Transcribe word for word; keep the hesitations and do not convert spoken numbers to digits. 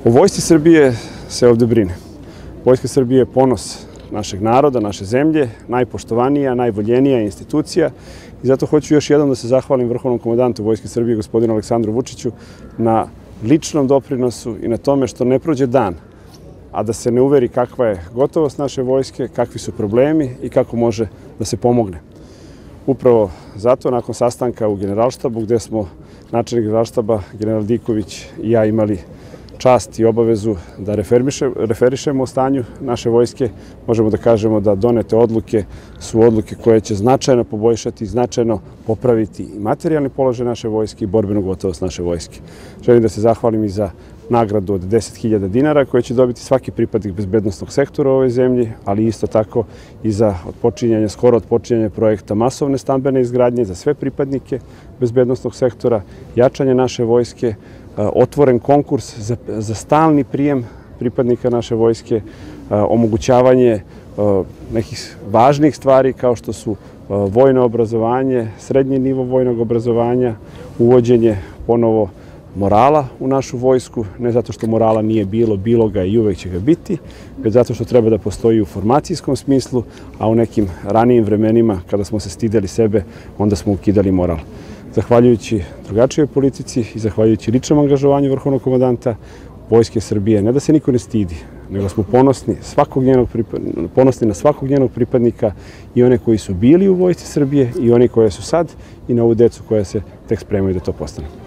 O Vojsci Srbije se ovde brine. Vojska Srbije je ponos našeg naroda, naše zemlje, najpoštovanija, najvoljenija institucija i zato hoću još jednom da se zahvalim vrhovnom komandantu Vojske Srbije, gospodinu Aleksandru Vučiću, na ličnom doprinosu i na tome što ne prođe dan, a da se ne uveri kakva je gotovost naše vojske, kakvi su problemi i kako može da se pomogne. Upravo zato, nakon sastanka u Generalštabu, gde smo načelnik Generalštaba, general Diković i ja imali čast i obavezu da referišemo o stanju naše vojske, možemo da kažemo da donete odluke su odluke koje će značajno poboljšati i značajno popraviti i materijalni položaj naše vojske i borbenu gotovost naše vojske. Želim da se zahvalim i za nagradu od deset hiljada dinara koje će dobiti svaki pripadnik bezbednosnog sektora u ovoj zemlji, ali isto tako i za odpočinjanje, skoro odpočinjanje projekta masovne stambene izgradnje za sve pripadnike bezbednosnog sektora, jačanje naše vojske, otvoren konkurs za, za stalni prijem pripadnika naše vojske, omogućavanje nekih važnih stvari kao što su vojno obrazovanje, srednji nivo vojnog obrazovanja, uvođenje ponovo morala u našu vojsku, ne zato što morala nije bilo, bilo ga i uvek će ga biti, već zato što treba da postoji u formacijskom smislu, a u nekim ranijim vremenima kada smo se stideli sebe, onda smo ukidali moral. Zahvaljujući drugačijoj politici i zahvaljujući ličnom angažovanju vrhovnog komandanta Vojske Srbije, ne da se niko ne stidi, nego smo ponosni, svakog njenog, ponosni na svakog njenog pripadnika i one koji su bili u Vojsci Srbije i oni koji su sad i na ovu decu koja se tek spremaju da to postane.